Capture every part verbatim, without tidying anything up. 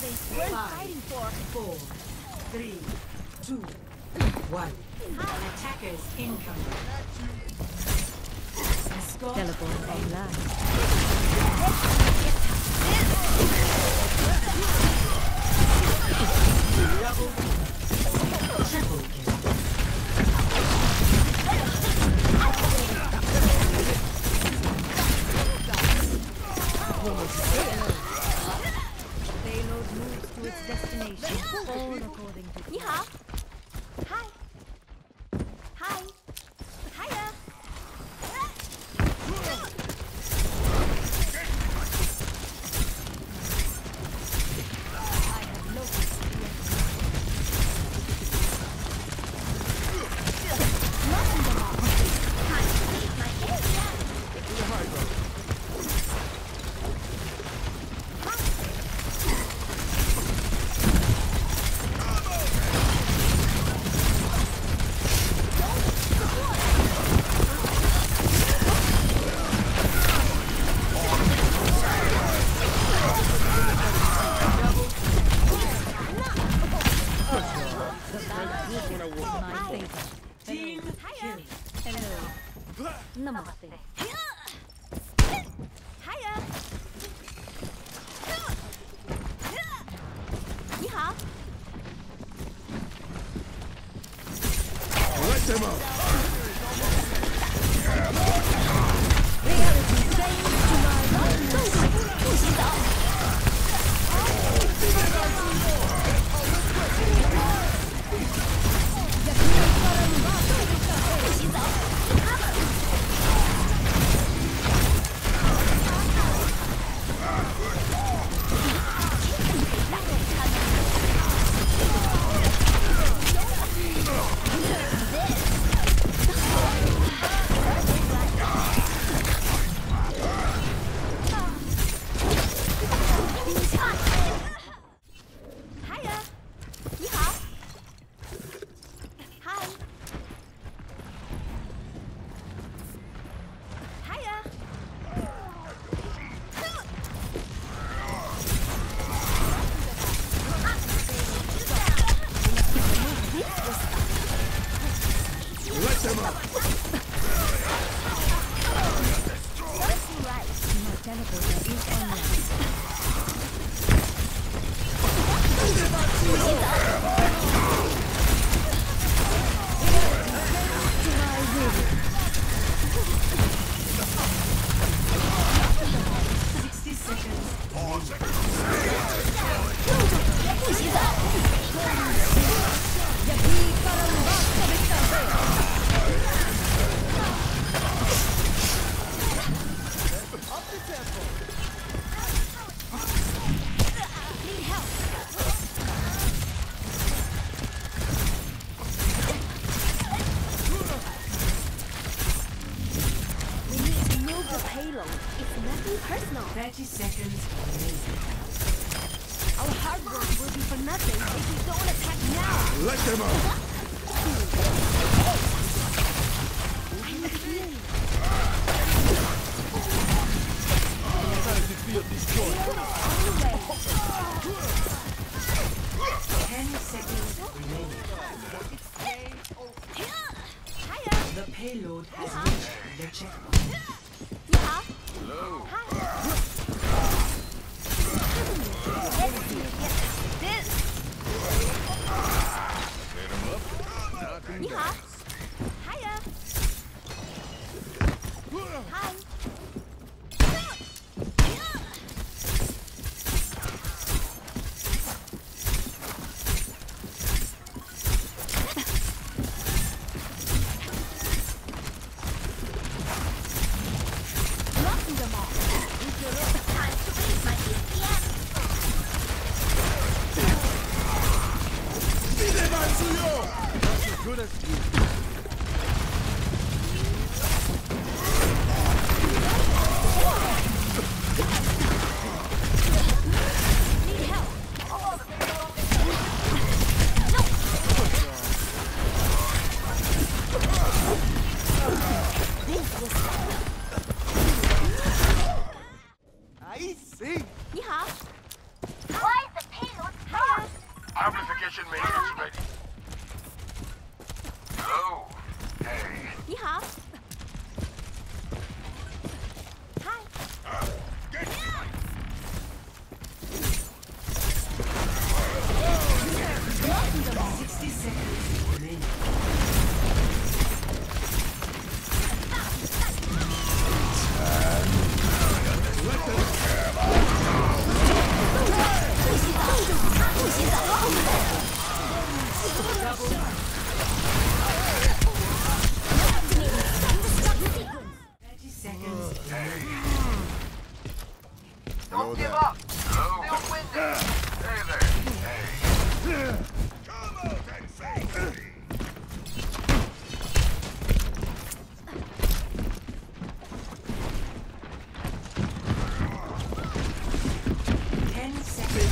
Worth fighting for. Four, three, two, one. Attackers incoming. Escort Teleport online. triple kill. Payload moves to its destination. All according to 你好，嗨，嗨，嗨呀！ Team kill. Hello. Namaste. 嗨呀！你好， Let them up! Reality change to my own. 不洗澡。 嗨呀！你好，嗨，嗨呀！ Let them up! My teleporter is online. To my will. sixty seconds. 不洗澡。 We need to move the payload. It's nothing personal. thirty seconds remaining. Our hard work will be for nothing if we don't attack now. Let them up! I have a feeling. Ten seconds remaining. Hiya. The payload has reached the checkpoint. 你好。Hi. Let's see if you get this. 你好。Hiya. Hi. Knocking them off. Time to raise my D P S. Not as good as you! Need help. This was I see! 你好。Why is the payload give up. Still winning. Hey there. Hey. Come out and face me. Ten seconds.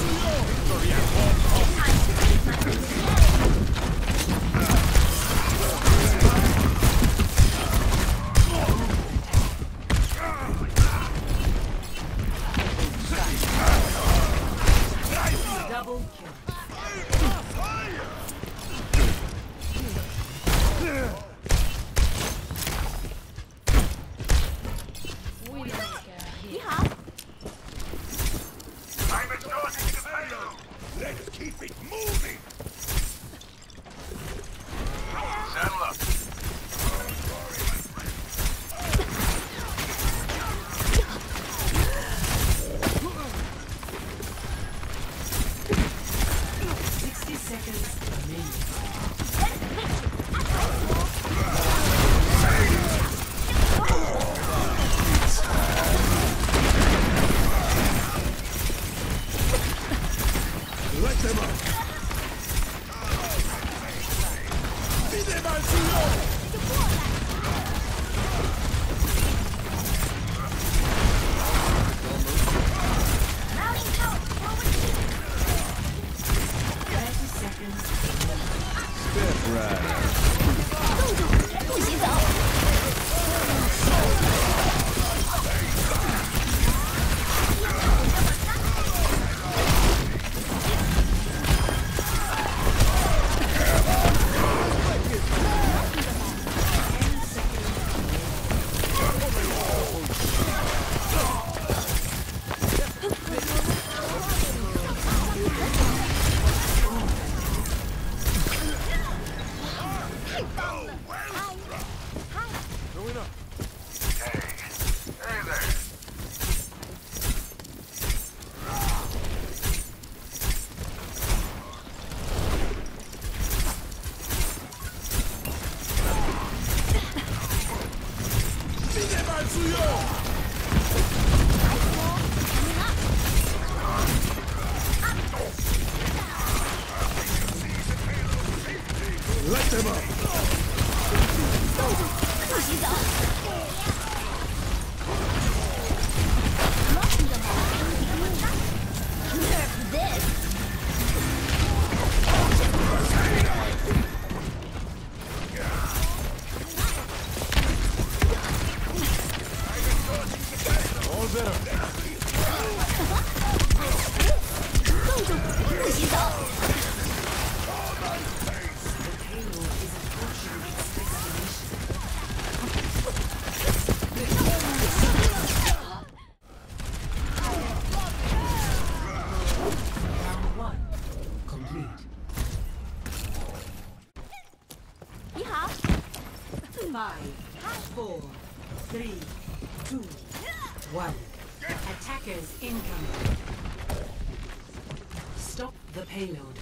Double kill. I'm exhausting the payload. Let's keep it moving. Saddle up. Sixty seconds remaining. Light them up. Pide al Señor. Thirty seconds. 不洗澡。 Going up. Hey. Hey there. Pide al Señor. Light them up. 不洗澡。Nothing to Nerf this. All better. 不洗澡。 Payload is approaching its destination. Round one complete. 你好。 Five, four, three, two, one. Attackers incoming. Stop the payload.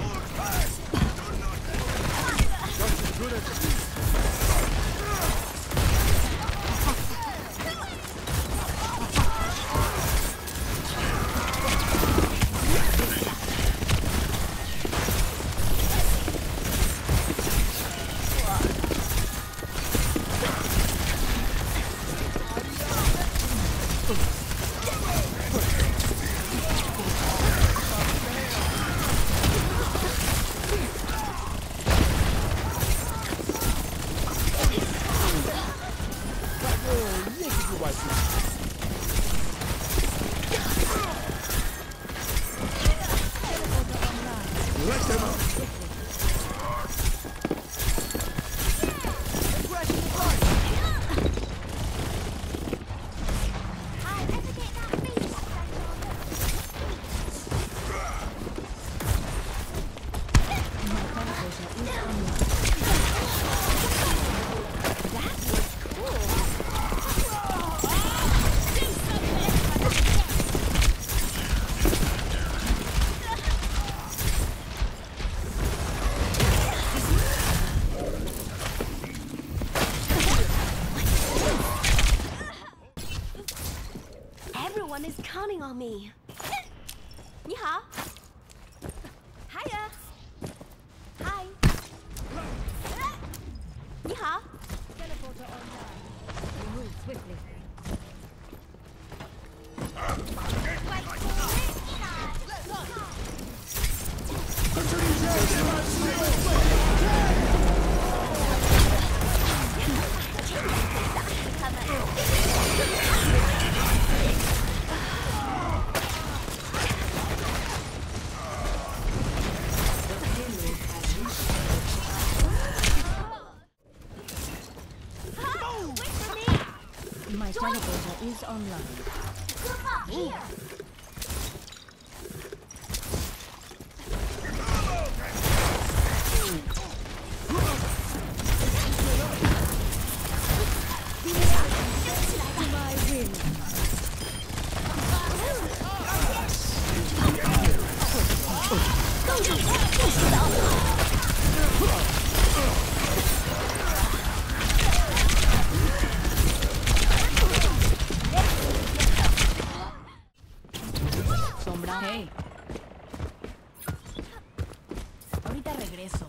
Just as good as you. Light them up. 猫咪。你好。Hiya。Hi。你好。 Teleporter online. We move swiftly. My teleporter is online. To my win. Sombra. Hey. Ahorita regreso.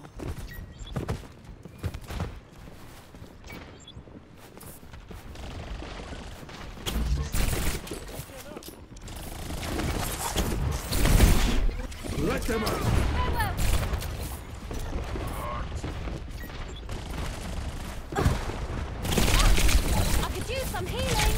Let them out! I could use some healing.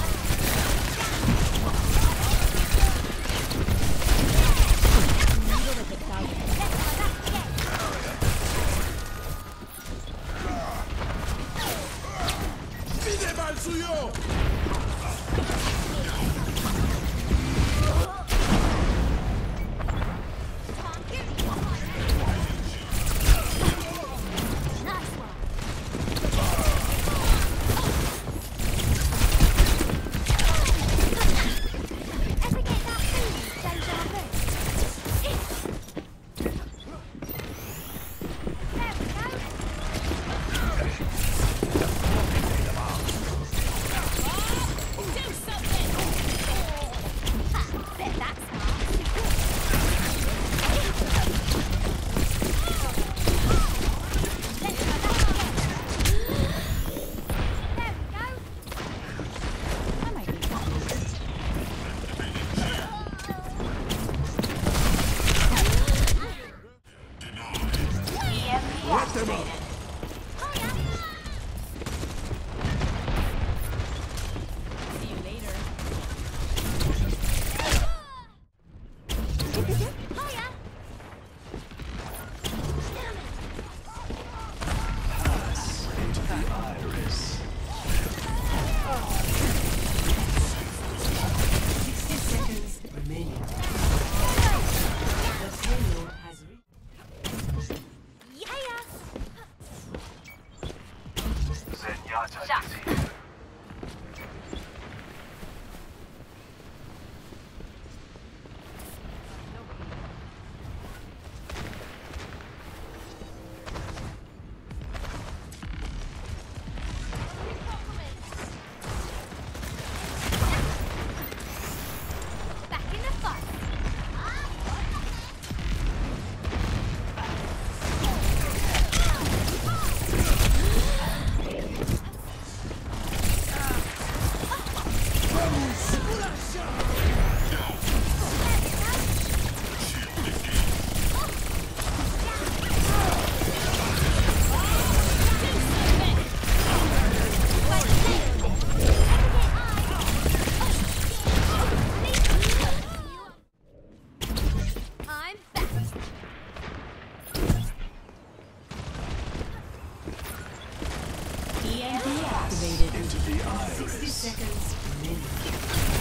¡Pide mal suyo! Let them out! See you later. Hiya. sixty seconds remaining. The payload has reached. Hiya. Zenyatta defeated. Back in the fight. I'm back. E M P activated. Into the iris. sixty seconds remaining.